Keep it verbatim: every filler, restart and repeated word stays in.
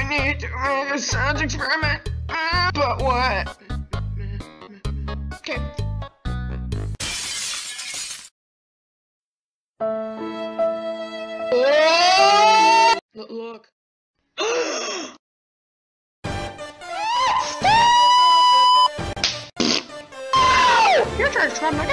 need to make a science experiment. Uh, but what? Okay. Look. Look. Your turn, Scrum Nugget.